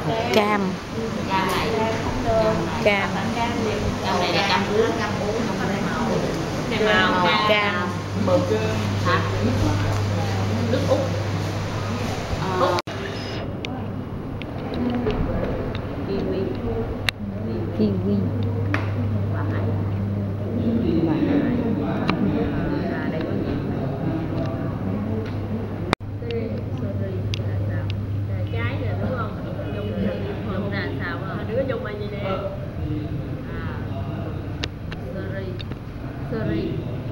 Cam. Cam này Cam. cam này là cam uống không có để màu Cam. mực hả, nước úc kiwi Kiwi. vải đây có gì trái nè đúng không, dùng là xào mà đứa dùng là gì nè, seri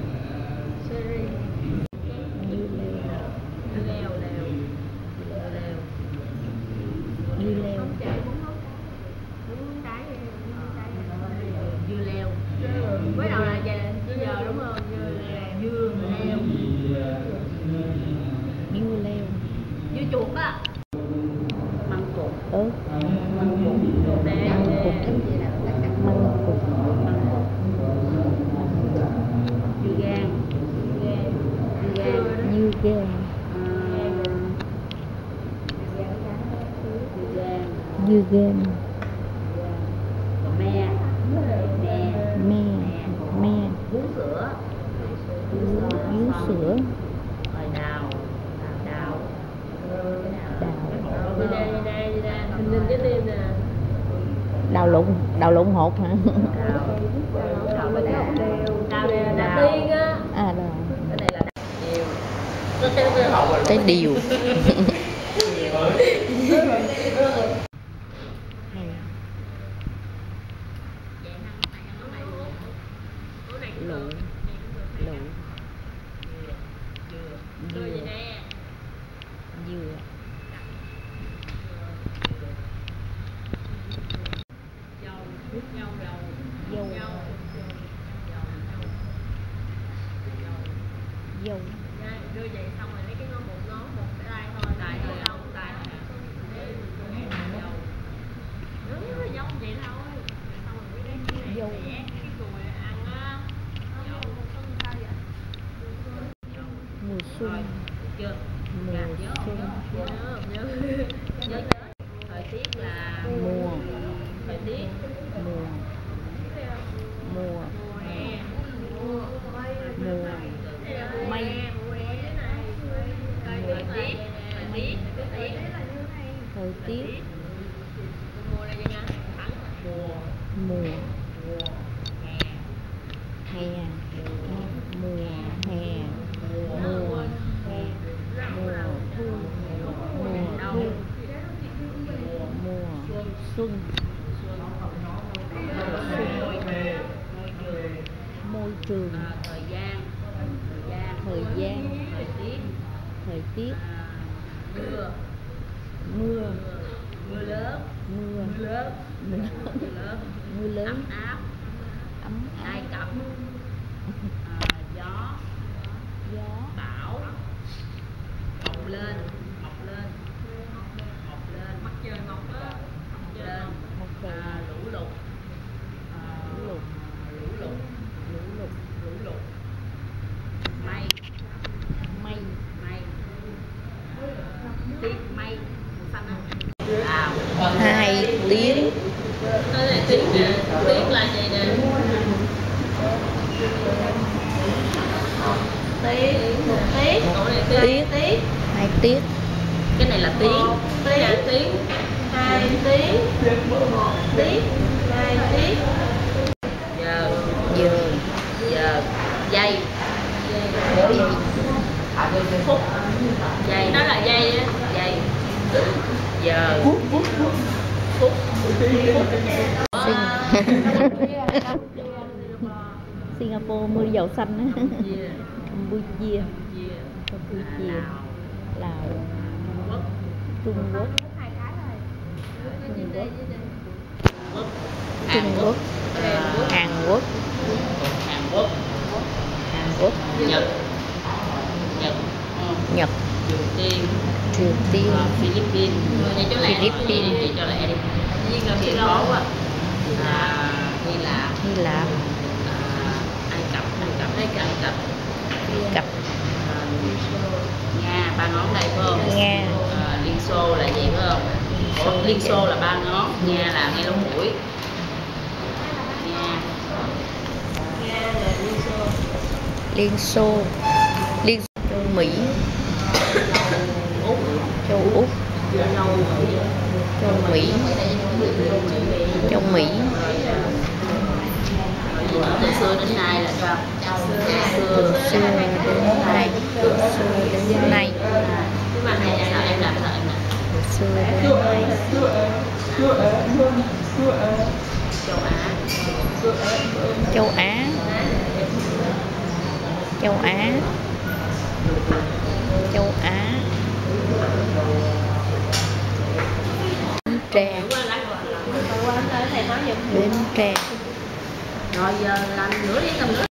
dưa leo mới đầu là giờ đúng không, dưa leo dưa chuột á, măng cụt măng cụt để dưa gan Dưa gan. Me. vú sữa Sữa. rồi đào đây nhìn cái tim nè, Đào lộn hột hả? đào tiên á, cái này là cái điều. Dâu. đưa vậy xong rồi lấy cái ngón một cái tay thôi, tay thôi đâu tay nó giống vậy thôi, xong rồi cái dâu cái cùi ăn á, sao vậy? Mùa xuân. Chưa? Nhớ thời tiết là mùa thời tiết mùa mây. Thời tiết mùa là gì nha? mùa hè. Mùa hè. Mùa thu. Mùa xuân. Môi trường. Thời gian thời tiết mưa lớn ấm áp Ai Cập gió bão mọc lên mặt trời mọc lên lũ lụt mây tiết mây xanh á. 2 tiếng. Cái này tiết nè, tiết là gì nè? Tiết. 2 tiết. Cái này là tiếng. Tiếng. 2 tiếng. 1 tiết. 2 tiết. Giờ. Giây. Phút. Giây. Đó là giây á. Giây. Giờ. Phút. Singapore mưa dầu xanh á. Campuchia. Lào. Trung Quốc. Hàn Quốc. Nhật. Triều Tiên. Philippines. Vậy cho lẹ đi. Nhưng là Hy Lạp quá. Hy Lạp. Ai Cập. Nga, ba ngón đây phải không? Nga. Liên Xô là gì phải không? Liên Xô là ba ngón, Nga là ngay lỗ mũi. Nga là Liên Xô. Liên Xô, Liên châu Mỹ, Úc, châu Úc, châu Mỹ, châu Mỹ. Từ xưa đến nay là sao? Từ xưa đến nay, từ xưa đến nay, Mà này sao em làm thợ nè? từ xưa đến nay. Châu Á, Châu Á, châu Á, châu Á. Bến Tre, Bến Tre. rồi giờ làm nửa đi tầm nữa.